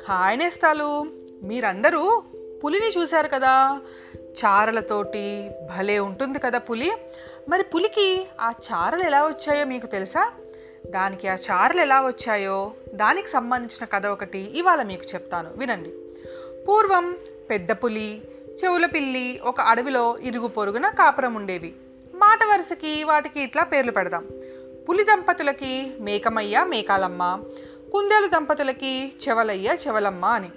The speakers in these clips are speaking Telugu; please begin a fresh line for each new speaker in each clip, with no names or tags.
హాయ్ నేస్తాలు. మీరందరూ పులిని చూశారు కదా, చారలతోటి భలే ఉంటుంది కదా పులి. మరి పులికి ఆ చారలు ఎలా వచ్చాయో మీకు తెలుసా? దానికి ఆ చారలు ఎలా వచ్చాయో దానికి సంబంధించిన కథ ఒకటి ఇవాళ మీకు చెప్తాను, వినండి. పూర్వం పెద్ద పులి, చెవుల పిల్లి ఒక అడవిలో ఇరుగు పొరుగున కాపురం ఉండేవి. మాట వరుసకి వాటికి ఇట్లా పేర్లు పెడదాం. పులి దంపతులకి మేకమయ్య మేకాలమ్మ, కుందేలు దంపతులకి చెవలయ్య చెవలమ్మ అని.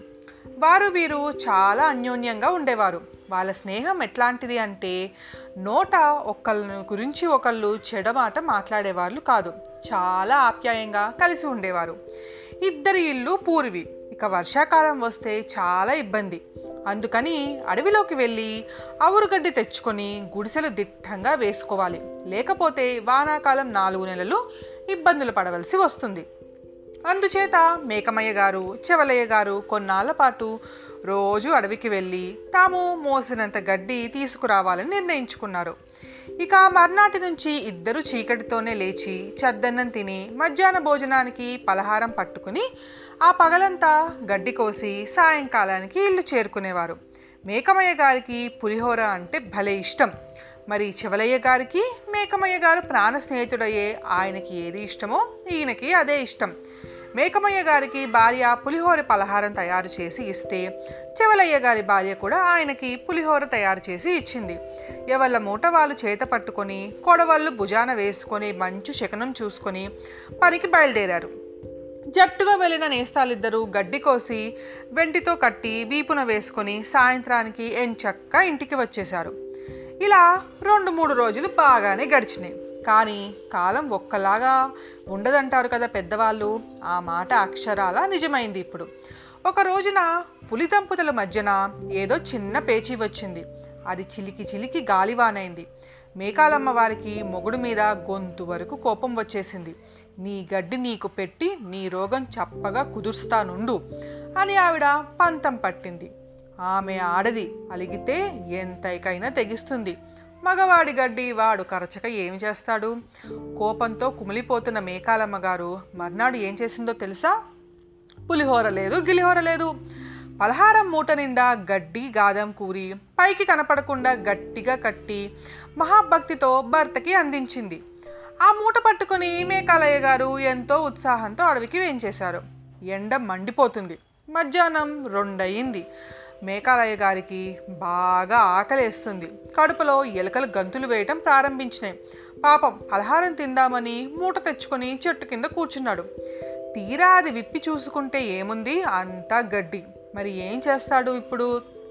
వీరు చాలా అన్యోన్యంగా ఉండేవారు. వాళ్ళ స్నేహం ఎట్లాంటిది అంటే నోట ఒకళ్ళ గురించి ఒకళ్ళు చెడమాట మాట్లాడేవాళ్ళు కాదు. చాలా ఆప్యాయంగా కలిసి ఉండేవారు. ఇద్దరి ఇల్లు పూర్వి. ఇక వర్షాకాలం వస్తే చాలా ఇబ్బంది. అందుకని అడవిలోకి వెళ్ళి ఆవురుగడ్డి తెచ్చుకొని గుడిసెలు దిట్టంగా వేసుకోవాలి. లేకపోతే వానాకాలం 4 నెలలు ఇబ్బందులు పడవలసి వస్తుంది. అందుచేత మేకమయ్య గారు, చెవలయ్య గారు కొన్నాళ్ల పాటు రోజు అడవికి వెళ్ళి తాము మోసినంత గడ్డి తీసుకురావాలని నిర్ణయించుకున్నారు. ఇక మర్నాటి నుంచి ఇద్దరు చీకటితోనే లేచి చద్దన్నం తిని మధ్యాహ్న భోజనానికి పలహారం పట్టుకుని ఆ పగలంతా గడ్డి కోసి సాయంకాలానికి ఇల్లు చేరుకునేవారు. మేకమయ్య గారికి పులిహోర అంటే భలే ఇష్టం. మరి చెవలయ్య గారికి మేకమయ్య గారు ప్రాణ స్నేహితుడయ్యే ఆయనకి ఏది ఇష్టమో ఈయనకి అదే ఇష్టం. మేకమయ్య గారికి భార్య పులిహోర పలహారం తయారు చేసి ఇస్తే చెవలయ్య గారి భార్య కూడా ఆయనకి పులిహోర తయారు చేసి ఇచ్చింది. ఎవళ్ళ మూట వాళ్ళు చేత పట్టుకొని కొడవళ్ళు భుజాన వేసుకొని మంచు శకనం చూసుకొని పనికి బయలుదేరారు. జట్టుగా వెళ్ళిన నేస్తాలిద్దరూ గడ్డి కోసి వెంటితో కట్టి వీపున వేసుకొని సాయంత్రానికి ఎంచక్కా ఇంటికి వచ్చేశారు. ఇలా 2-3 రోజులు బాగానే గడిచినాయి. కానీ కాలం ఒక్కలాగా ఉండదంటారు కదా పెద్దవాళ్ళు. ఆ మాట అక్షరాల నిజమైంది ఇప్పుడు. ఒక రోజున పులి దంపతుల మధ్యన ఏదో చిన్న పేచీ వచ్చింది. అది చిలికి చిలికి గాలివానైంది. మేకాలమ్మ వారికి మొగుడు మీద గొంతు వరకు కోపం వచ్చేసింది. నీ గడ్డి నీకు పెట్టి నీ రోగం చప్పగా కుదుర్స్తానుండు అని ఆవిడ పంతం పట్టింది. ఆమె ఆడది, అలిగితే ఎంతైకైనా తెగిస్తుంది. మగవాడి గడ్డి వాడు కరచక ఏమి చేస్తాడు? కోపంతో కుమిలిపోతున్న మేకాలమ్మ గారు మర్నాడు ఏం చేసిందో తెలుసా? పులిహోర లేదు, గిలిహోర లేదు. పలహారం మూట నిండా గడ్డి గాదం కూరి పైకి కనపడకుండా గట్టిగా కట్టి మహాభక్తితో భర్తకి అందించింది. ఆ మూట పట్టుకొని మేకాలయ్య గారు ఎంతో ఉత్సాహంతో అడవికి వేంచేశారు. ఎండ మండిపోతుంది. మధ్యాహ్నం 2 అయింది. మేకాలయ్య గారికి బాగా ఆకలేస్తుంది. కడుపులో ఎలుకలు గంతులు వేయటం ప్రారంభించినాయి. పాపం పలహారం తిందామని మూట తెచ్చుకొని చెట్టు కింద కూర్చున్నాడు. తీరా అది విప్పి చూసుకుంటే ఏముంది, అంతా గడ్డి. మరి ఏం చేస్తాడు ఇప్పుడు?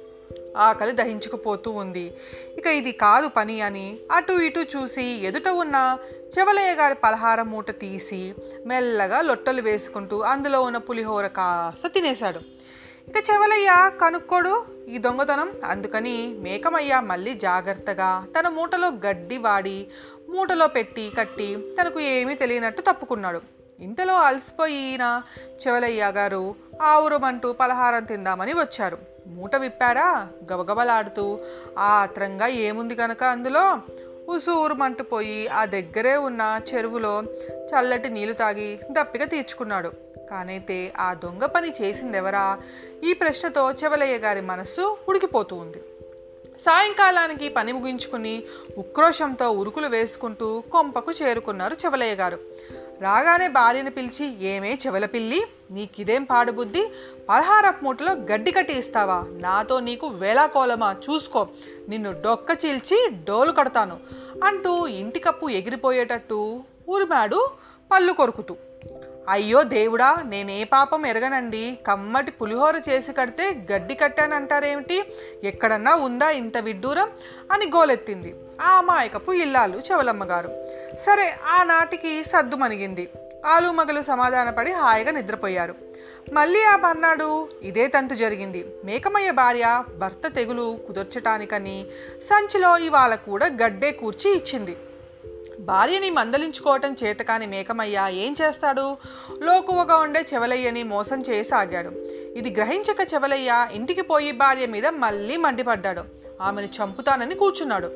ఆకలి దహించుకుపోతూ ఉంది. ఇక ఇది కాదు పని అని అటు ఇటు చూసి ఎదుట ఉన్న చెవలయ్య గారి పలహారం మూట తీసి మెల్లగా లొట్టలు వేసుకుంటూ అందులో ఉన్న పులిహోర కాస్త తినేశాడు. ఇక చెవలయ్య కనుక్కోడు ఈ దొంగతనం. అందుకని మేకమయ్య మళ్ళీ జాగ్రత్తగా తన మూటలో గడ్డి వాడి మూటలో పెట్టి కట్టి తనకు ఏమీ తెలియనట్టు తప్పుకున్నాడు. ఇంతలో అలసిపోయిన చెవలయ్య గారు ఆవురమంటూ పలహారం తిందామని వచ్చారు. మూట విప్పారా, గబగబలాడుతూ ఆత్రంగా ఏముంది కనుక అందులో ఉసూరుమంటుపోయి ఆ దగ్గరే ఉన్న చెరువులో చల్లటి నీళ్లు తాగి దప్పిక తీర్చుకున్నాడు. కానైతే ఆ దొంగ పని చేసిందెవరా? ఈ ప్రశ్నతో చెవలయ్య గారి మనస్సు ఉడికిపోతూ ఉంది. సాయంకాలానికి పని ముగించుకుని ఉక్రోషంతో ఉరుకులు వేసుకుంటూ కొంపకు చేరుకున్నారు చెవలయ్య గారు. రాగానే భార్యను పిలిచి, ఏమే చెవల పిల్లి, నీకిదేం పాడుబుద్ధి? పలహారపు మూటలో గడ్డి కట్టి ఇస్తావా? నాతో నీకు వేళాకోలమా? చూసుకో, నిన్ను డొక్క చీల్చి డోలు కడతాను అంటూ ఇంటికప్పు ఎగిరిపోయేటట్టు ఉరిమాడు పళ్ళు కొరుకుతూ. అయ్యో దేవుడా, నేనే పాపం ఎరగనండి. కమ్మటి పులిహోర చేసి కడితే గడ్డి కట్టానంటారేమిటి? ఎక్కడన్నా ఉందా ఇంత విడ్డూరం అని గోలెత్తింది ఆ అమాయకపు ఇల్లాలు చెవలమ్మ గారు. సరే, ఆనాటికి సద్దు మణిగింది. ఆలుమగలు సమాధానపడి హాయిగా నిద్రపోయారు. మళ్ళీ ఆ మర్నాడు ఇదే తంతు జరిగింది. మేకమయ్య భార్య భర్త తెగులు కుదర్చటానికని సంచిలో ఇవాళ కూడా గడ్డే కూర్చి ఇచ్చింది. భార్యని మందలించుకోవటం చేతకాని మేకమయ్య ఏం చేస్తాడు? లోకువగా ఉండే చెవలయ్యని మోసం చేయసాగాడు. ఇది గ్రహించక చెవలయ్య ఇంటికి పోయి భార్య మీద మళ్ళీ మండిపడ్డాడు. ఆమెను చంపుతానని కూర్చున్నాడు.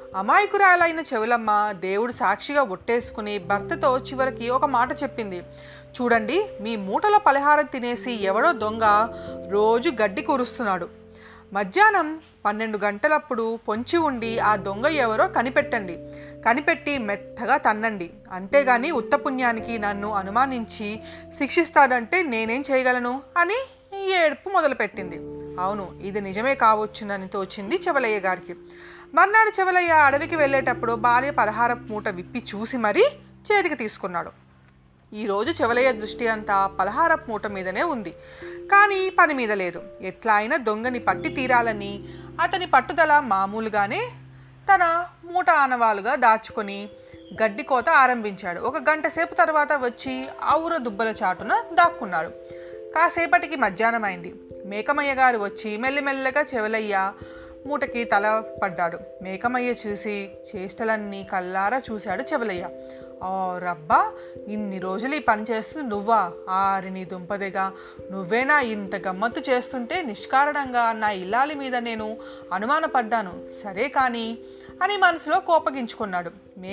అమాయకురాలైన చెవులమ్మ దేవుడు సాక్షిగా ఒట్టేసుకుని భర్తతో చివరికి ఒక మాట చెప్పింది. చూడండి, మీ మూటల పలహారం తినేసి ఎవడో దొంగ రోజు గడ్డి కూరుస్తున్నాడు. మధ్యాహ్నం 12 గంటలప్పుడు పొంచి ఉండి ఆ దొంగ ఎవరో కనిపెట్టి మెత్తగా తన్నండి. అంతేగాని ఉత్తపుణ్యానికి నన్ను అనుమానించి శిక్షిస్తాడంటే నేనేం చేయగలను అని ఏడుపు మొదలుపెట్టింది. అవును, ఇది నిజమే కావచ్చునని తోచింది చెవలయ్య గారికి. మర్నాడు చెవలయ్య అడవికి వెళ్ళేటప్పుడు భార్య పలహారపు మూట విప్పి చూసి మరీ చేతికి తీసుకున్నాడు. ఈరోజు చెవలయ్య దృష్టి అంతా పలహారపు మూట మీదనే ఉంది, కానీ పని మీద లేదు. ఎట్లా అయినా దొంగని పట్టి తీరాలని అతని పట్టుదల. మామూలుగానే తన మూట ఆనవాలుగా దాచుకొని గడ్డి కోత ఆరంభించాడు. 1 గంట సేపు తర్వాత వచ్చి ఆవుర దుబ్బల చాటున దాక్కున్నాడు. కాసేపటికి మధ్యాహ్నం అయింది. మేకమయ్య గారు వచ్చి మెల్లిమెల్లగా చెవలయ్య మూటకి తల పడ్డాడు. మేకమయ్య చూసి చేష్టలన్నీ కల్లారా చూశాడు చెవలయ్య. ఓ రబ్బా, ఇన్ని రోజులు ఈ పని చేస్తుంది నువ్వా? ఆరి నీ దుంపదేగా, నువ్వేనా ఇంత గమ్మత్తు చేస్తుంటే నిష్కారణంగా నా ఇల్లాలి మీద నేను అనుమానపడ్డాను. సరే కానీ అని మనసులో కోపగించుకున్నాడు.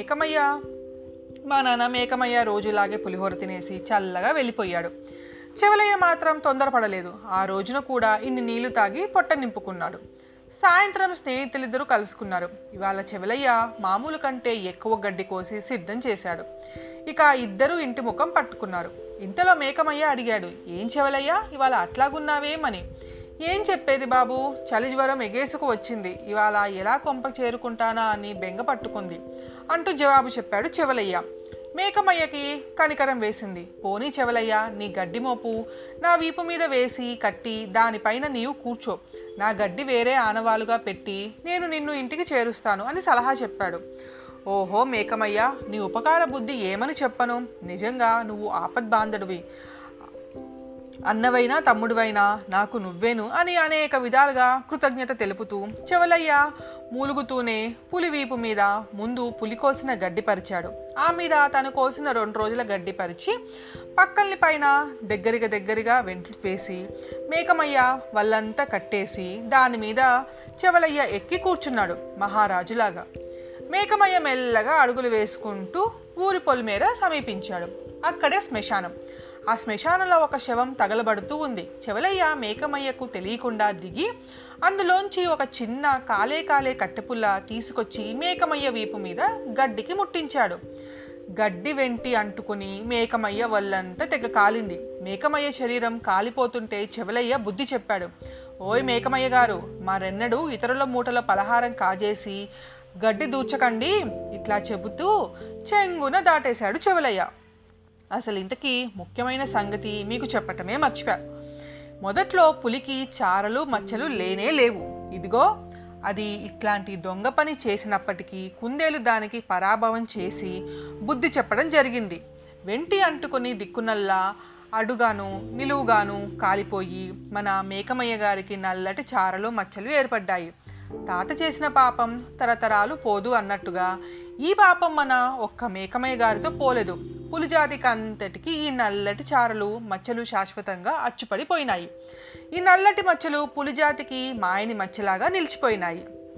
మా నాన్న మేకమయ్య రోజులాగే పులిహోర తినేసి చల్లగా వెళ్ళిపోయాడు. చెవలయ్య మాత్రం తొందరపడలేదు. ఆ రోజున కూడా ఇన్ని నీళ్లు తాగి పొట్ట నింపుకున్నాడు. సాయంత్రం స్నేహితులిద్దరూ కలుసుకున్నారు. ఇవాళ చెవలయ్య మామూలు కంటే ఎక్కువ గడ్డి కోసి సిద్ధం చేశాడు. ఇక ఇద్దరూ ఇంటి ముఖం పట్టుకున్నారు. ఇంతలో మేకమయ్య అడిగాడు, ఏం చెవలయ్య, ఇవాళ అట్లాగున్నావేమని. ఏం చెప్పేది బాబు, చలి జ్వరం ఎగేసుకు వచ్చింది. ఇవాళ ఎలా కొంప చేరుకుంటానా అని బెంగ పట్టుకుంది అంటూ జవాబు చెప్పాడు చెవలయ్య. మేకమయ్యకి కనికరం వేసింది. పోనీ చెవలయ్య, నీ గడ్డి మోపు నా వీపు మీద వేసి కట్టి దానిపైన నీవు కూర్చో. నా గడ్డి వేరే ఆనవాలుగా పెట్టి నేను నిన్ను ఇంటికి చేరుస్తాను అని సలహా చెప్పాడు. ఓహో మేకమయ్య, నీ ఉపకార బుద్ధి ఏమని చెప్పను. నిజంగా నువ్వు ఆపద్బాంధుడివి. అన్నవైనా తమ్ముడివైనా నాకు నువ్వేను అని అనేక విధాలుగా కృతజ్ఞత తెలుపుతూ చెవలయ్య మూలుగుతూనే పులి వీపు మీద ముందు పులి కోసిన గడ్డి పరిచాడు. ఆ మీద తను కోసిన 2 రోజుల గడ్డి పరిచి పక్కల్ని పైన దగ్గరగా వెంట్లు వేసి మేకమయ్య వల్లంతా కట్టేసి దాని మీద చెవలయ్య ఎక్కి కూర్చున్నాడు మహారాజులాగా. మేకమయ్య మెల్లగా అడుగులు వేసుకుంటూ ఊరి పొలిమేర సమీపించాడు. అక్కడే శ్మశానం. ఆ శ్మశానంలో ఒక శవం తగలబడుతూ ఉంది. చెవలయ్య మేకమయ్యకు తెలియకుండా దిగి అందులోంచి ఒక చిన్న కాలే కట్టెపుల్ల తీసుకొచ్చి మేకమయ్య వీపు మీద గడ్డికి ముట్టించాడు. గడ్డి వెంటి అంటుకుని మేకమయ్య వల్లంతా తెగ కాలింది. మేకమయ్య శరీరం కాలిపోతుంటే చెవలయ్య బుద్ధి చెప్పాడు. ఓయ్ మేకమయ్య గారు, మరెన్నడూ ఇతరుల మూటల పలహారం కాజేసి గడ్డి దూచకండి. ఇట్లా చెబుతూ చెంగున దాటేశాడు చెవలయ్య. అసలు ఇంతకీ ముఖ్యమైన సంగతి మీకు చెప్పటమే మర్చిపోయా. మొదట్లో పులికి చారలు మచ్చలు లేనే లేవు. ఇదిగో అది ఇట్లాంటి దొంగ పని చేసినప్పటికీ కుందేలు దానికి పరాభవం చేసి బుద్ధి చెప్పడం జరిగింది. వెంటి అంటుకొని దిక్కునల్లా అడుగాను నిలువుగాను కాలిపోయి మన మేకమయ్య గారికి నల్లటి చారలు మచ్చలు ఏర్పడ్డాయి. తాత చేసిన పాపం తరతరాలు పోదు అన్నట్టుగా ఈ పాపం మన ఒక్క మేకమయ్య గారితో పోలేదు. పులిజాతికి అంతటికి ఈ నల్లటి చారలు మచ్చలు శాశ్వతంగా అచ్చుపడిపోయినాయి. ఈ నల్లటి మచ్చలు పులిజాతికి మాయని మచ్చలాగా నిలిచిపోయినాయి.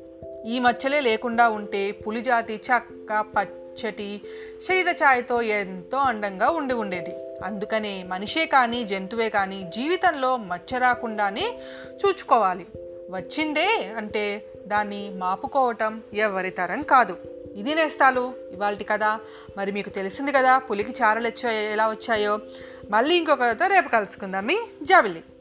ఈ మచ్చలే లేకుండా ఉంటే పులిజాతి చక్క పచ్చటి శరీర ఛాయతో ఎంతో అందంగా ఉండేది. అందుకనే మనిషే కానీ జంతువే కానీ జీవితంలో మచ్చ రాకుండానే చూచుకోవాలి. వచ్చిందే అంటే దాన్ని మాపుకోవటం ఎవరి తరం కాదు. ఇది నేస్తాలు ఇవాల్టి కథ. మరి మీకు తెలిసింది కదా పులికి చారలు ఎలా వచ్చాయో. మళ్ళీ ఇంకొక కథతో రేపు కలుసుకుందాం. మీ జాబిల్లి.